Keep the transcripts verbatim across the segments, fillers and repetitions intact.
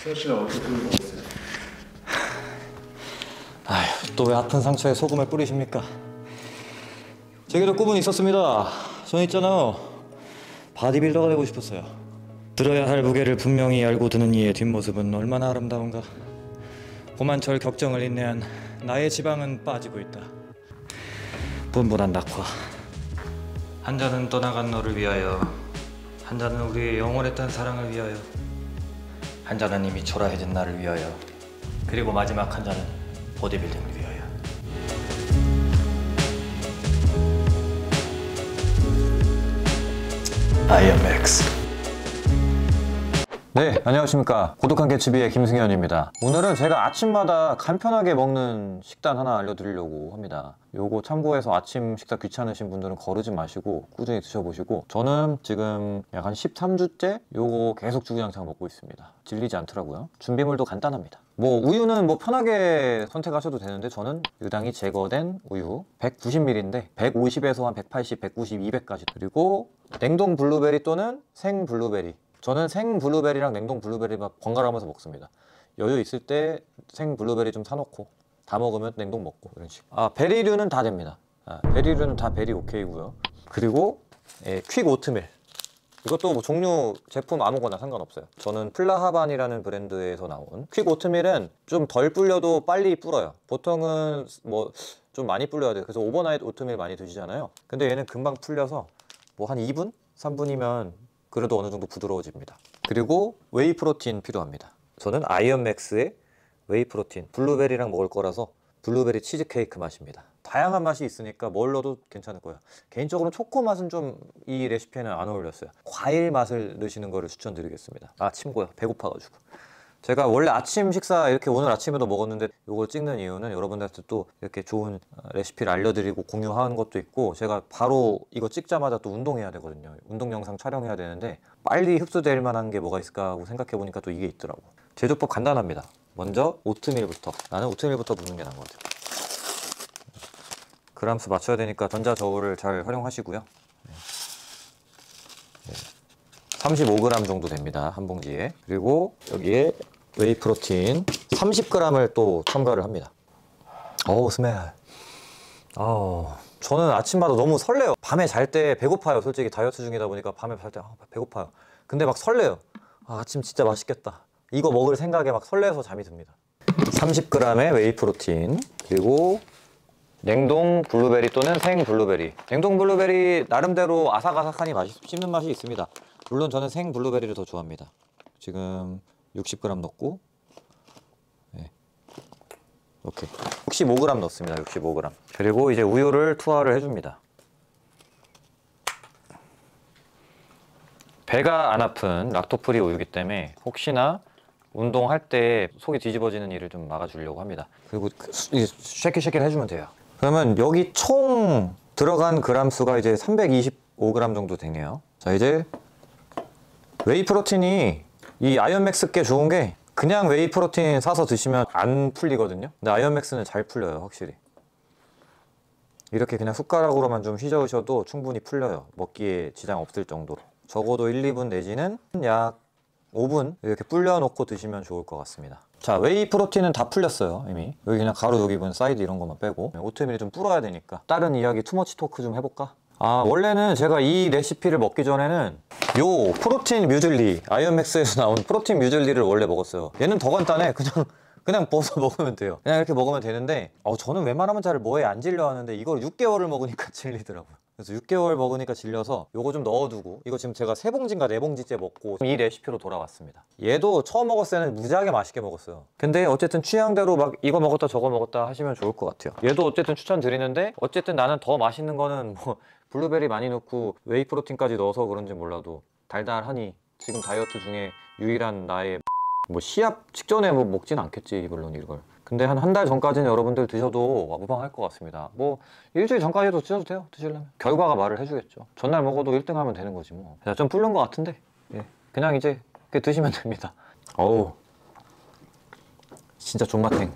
수혈씨가 어떻게 먹었어요? 아휴, 또 왜 아픈 상처에 소금을 뿌리십니까? 제게도 꿈은 있었습니다. 전 있잖아요, 바디빌더가 되고 싶었어요. 들어야 할 무게를 분명히 알고 드는 이의 뒷모습은 얼마나 아름다운가. 고만철 격정을 인내한 나의 지방은 빠지고 있다. 분분한 낙화. 한 잔은 떠나간 너를 위하여, 한 잔은 우리의 영원했던 사랑을 위하여, 한 잔은 이미 초라해진 나를 위하여, 그리고 마지막 한 잔은 보디빌딩을 위하여. 아이엠엑스. 네, 안녕하십니까. 고독한 개츠비의 김승현입니다. 오늘은 제가 아침마다 간편하게 먹는 식단 하나 알려드리려고 합니다. 요거 참고해서 아침 식사 귀찮으신 분들은 거르지 마시고 꾸준히 드셔보시고, 저는 지금 약 한 십삼 주째 요거 계속 주구장창 먹고 있습니다. 질리지 않더라고요. 준비물도 간단합니다. 뭐 우유는 뭐 편하게 선택하셔도 되는데, 저는 유당이 제거된 우유 백구십 밀리리터인데 백오십에서 한 백팔십, 백구십, 이백까지. 그리고 냉동 블루베리 또는 생 블루베리. 저는 생 블루베리랑 냉동 블루베리 막 번갈아가면서 먹습니다. 여유 있을 때 생 블루베리 좀 사놓고 다 먹으면 냉동 먹고 이런 식으로. 아, 베리류는 다 됩니다. 아, 베리류는 다 베리 오케이고요. 그리고 예, 퀵 오트밀. 이것도 뭐 종류 제품 아무거나 상관없어요. 저는 플라하반이라는 브랜드에서 나온 퀵 오트밀은 좀 덜 불려도 빨리 불어요. 보통은 뭐 좀 많이 불려야 돼요. 그래서 오버나잇 오트밀 많이 드시잖아요. 근데 얘는 금방 풀려서 뭐 한 이 분? 삼 분이면 그래도 어느 정도 부드러워집니다. 그리고 웨이 프로틴 필요합니다. 저는 아이언맥스의 웨이 프로틴, 블루베리랑 먹을 거라서 블루베리 치즈케이크 맛입니다. 다양한 맛이 있으니까 뭘 넣어도 괜찮을 거예요. 개인적으로는 초코 맛은 좀 이 레시피에는 안 어울렸어요. 과일 맛을 넣으시는 거를 추천드리겠습니다. 아, 침 고요. 배고파가지고. 제가 원래 아침 식사 이렇게 오늘 아침에도 먹었는데, 이걸 찍는 이유는 여러분들한테 또 이렇게 좋은 레시피를 알려드리고 공유하는 것도 있고, 제가 바로 이거 찍자마자 또 운동해야 되거든요. 운동 영상 촬영해야 되는데 빨리 흡수될 만한 게 뭐가 있을까 하고 생각해 보니까 또 이게 있더라고. 제조법 간단합니다. 먼저 오트밀부터. 나는 오트밀부터 붓는 게 나은 것 같아요. 그람수 맞춰야 되니까 전자저울을 잘 활용하시고요. 삼십오 그램 정도 됩니다, 한 봉지에. 그리고 여기에 웨이 프로틴 삼십 그램을 또 첨가를 합니다. 어우, 스멜. 어, 저는 아침마다 너무 설레요. 밤에 잘 때 배고파요. 솔직히 다이어트 중이다 보니까 밤에 잘 때 아, 배고파요. 근데 막 설레요. 아, 아침 진짜 맛있겠다. 이거 먹을 생각에 막 설레서 잠이 듭니다. 삼십 그램의 웨이 프로틴, 그리고 냉동 블루베리 또는 생 블루베리. 냉동 블루베리 나름대로 아삭아삭하니 맛이, 씹는 맛이 있습니다. 물론 저는 생 블루베리를 더 좋아합니다. 지금 육십 그램 넣고, 네. 오케이. 육십오 그램 넣습니다. 육십오 그램. 그리고 이제 우유를 투하를 해줍니다. 배가 안 아픈 락토프리 우유기 때문에 혹시나 운동할 때 속이 뒤집어지는 일을 좀 막아주려고 합니다. 그리고 쉐킷쉐킷 해주면 돼요. 그러면 여기 총 들어간 그램 수가 이제 삼백이십오 그램 정도 되네요. 자, 이제 웨이 프로틴이 이 아이언맥스께 좋은 게, 그냥 웨이 프로틴 사서 드시면 안 풀리거든요. 근데 아이언맥스는 잘 풀려요, 확실히. 이렇게 그냥 숟가락으로만 좀 휘저으셔도 충분히 풀려요. 먹기에 지장 없을 정도로. 적어도 일, 이 분 내지는 약 오 분 이렇게 불려놓고 드시면 좋을 것 같습니다. 자, 웨이 프로틴은 다 풀렸어요, 이미. 여기 그냥 가루 여기 분 사이드 이런 것만 빼고. 오트밀이 좀 불어야 되니까. 다른 이야기 투머치 토크 좀 해볼까? 아, 원래는 제가 이 레시피를 먹기 전에는 요 프로틴 뮤즐리, 아이언맥스에서 나온 프로틴 뮤즐리를 원래 먹었어요. 얘는 더 간단해. 그냥 그냥 벗어 먹으면 돼요. 그냥 이렇게 먹으면 되는데, 어, 저는 웬만하면 잘 뭐에 안 질려 하는데 이걸 육 개월을 먹으니까 질리더라고요. 그래서 육 개월 먹으니까 질려서 요거 좀 넣어두고, 이거 지금 제가 세 봉지인가 네 봉지째 먹고 이 레시피로 돌아왔습니다. 얘도 처음 먹었을 때는 무지하게 맛있게 먹었어요. 근데 어쨌든 취향대로 막 이거 먹었다 저거 먹었다 하시면 좋을 것 같아요. 얘도 어쨌든 추천드리는데, 어쨌든 나는 더 맛있는 거는 뭐 블루베리 많이 넣고 웨이 프로틴까지 넣어서 그런지 몰라도 달달하니 지금 다이어트 중에 유일한 나의 뭐 시합 직전에 뭐 먹진 않겠지 물론 이걸. 근데 한 한 달 전까지는 여러분들 드셔도 무방할 것 같습니다. 뭐 일주일 전까지도 드셔도 돼요, 드시려면. 결과가 말을 해주겠죠. 전날 먹어도 일 등 하면 되는 거지 뭐. 좀 불른 것 같은데, 예. 그냥 이제 그렇게 드시면 됩니다. 어우, 진짜 존맛탱.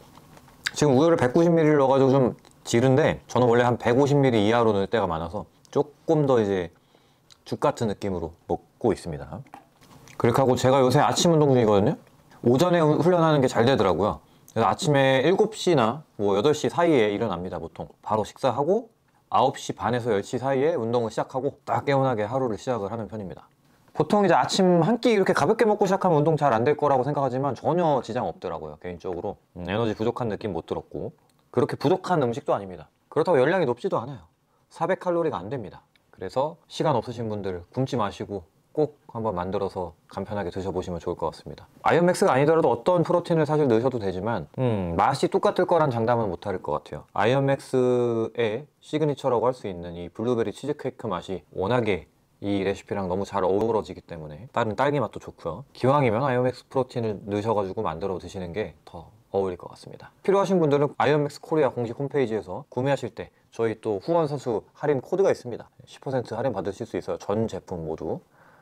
지금 우유를 백구십 밀리리터 넣어가지고 좀 지른데, 저는 원래 한 백오십 밀리리터 이하로 넣을 때가 많아서 조금 더 이제 죽 같은 느낌으로 먹고 있습니다. 그렇게 하고 제가 요새 아침 운동 중이거든요. 오전에 훈련하는 게 잘 되더라고요. 그래서 아침에 일곱 시나 뭐 여덟 시 사이에 일어납니다. 보통 바로 식사하고 아홉 시 반에서 열 시 사이에 운동을 시작하고 딱 개운하게 하루를 시작을 하는 편입니다. 보통 이제 아침 한 끼 이렇게 가볍게 먹고 시작하면 운동 잘 안 될 거라고 생각하지만 전혀 지장 없더라고요. 개인적으로 음, 에너지 부족한 느낌 못 들었고 그렇게 부족한 음식도 아닙니다. 그렇다고 열량이 높지도 않아요. 사백 칼로리가 안 됩니다. 그래서 시간 없으신 분들 굶지 마시고 꼭 한번 만들어서 간편하게 드셔보시면 좋을 것 같습니다. 아이언맥스가 아니더라도 어떤 프로틴을 사실 넣으셔도 되지만 음, 맛이 똑같을 거란 장담은 못할 것 같아요. 아이언맥스의 시그니처라고 할 수 있는 이 블루베리 치즈케이크 맛이 워낙에 이 레시피랑 너무 잘 어우러지기 때문에 다른 딸기 맛도 좋고요. 기왕이면 아이언맥스 프로틴을 넣으셔가지고 만들어 드시는 게 더 어울릴 것 같습니다. 필요하신 분들은 아이언맥스 코리아 공식 홈페이지에서 구매하실 때 저희 또 후원 선수 할인 코드가 있습니다. 십 퍼센트 할인 받으실 수 있어요. 전 제품 모두.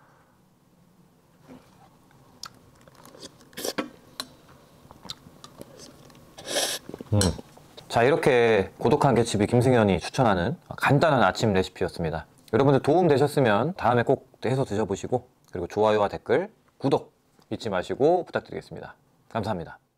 음. 자, 이렇게 고독한 개츠비 김승현이 추천하는 간단한 아침 레시피였습니다. 여러분들 도움 되셨으면 다음에 꼭 해서 드셔보시고 그리고 좋아요와 댓글, 구독 잊지 마시고 부탁드리겠습니다. 감사합니다.